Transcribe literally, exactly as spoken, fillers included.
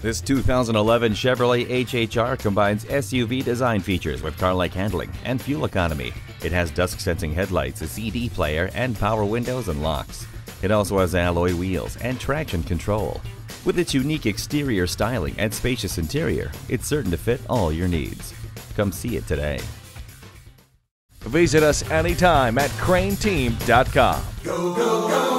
This two thousand eleven Chevrolet H H R combines S U V design features with car-like handling and fuel economy. It has dusk-sensing headlights, a C D player, and power windows and locks. It also has alloy wheels and traction control. With its unique exterior styling and spacious interior, it's certain to fit all your needs. Come see it today. Visit us anytime at crane team dot com. Go, go, go!